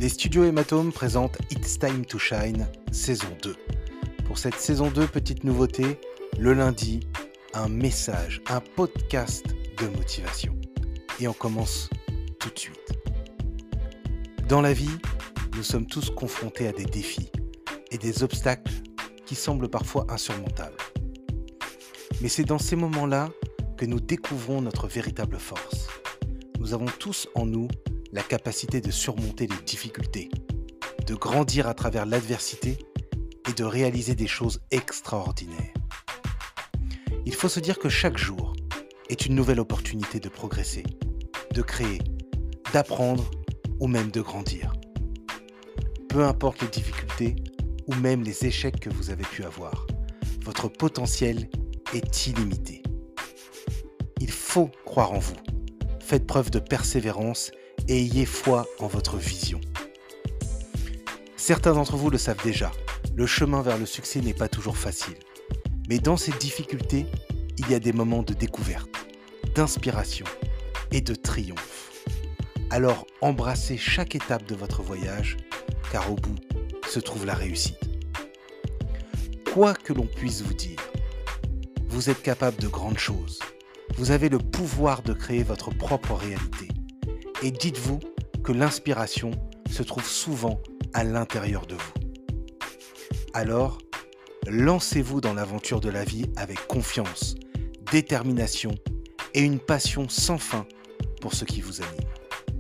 Les studios Hématome présentent It's Time to Shine, saison 2. Pour cette saison 2, petite nouveauté, le lundi, un message, un podcast de motivation. Et on commence tout de suite. Dans la vie, nous sommes tous confrontés à des défis et des obstacles qui semblent parfois insurmontables. Mais c'est dans ces moments-là que nous découvrons notre véritable force. Nous avons tous en nous la capacité de surmonter les difficultés, de grandir à travers l'adversité et de réaliser des choses extraordinaires. Il faut se dire que chaque jour est une nouvelle opportunité de progresser, de créer, d'apprendre ou même de grandir. Peu importe les difficultés ou même les échecs que vous avez pu avoir, votre potentiel est illimité. Il faut croire en vous. Faites preuve de persévérance et ayez foi en votre vision. Certains d'entre vous le savent déjà, le chemin vers le succès n'est pas toujours facile. Mais dans ces difficultés, il y a des moments de découverte, d'inspiration et de triomphe. Alors embrassez chaque étape de votre voyage, car au bout se trouve la réussite. Quoi que l'on puisse vous dire, vous êtes capable de grandes choses. Vous avez le pouvoir de créer votre propre réalité. Et dites-vous que l'inspiration se trouve souvent à l'intérieur de vous. Alors, lancez-vous dans l'aventure de la vie avec confiance, détermination et une passion sans fin pour ce qui vous anime.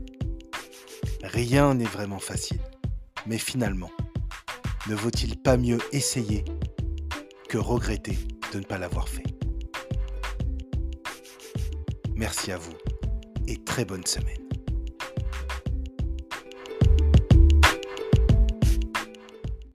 Rien n'est vraiment facile, mais finalement, ne vaut-il pas mieux essayer que regretter de ne pas l'avoir fait? Merci à vous et très bonne semaine.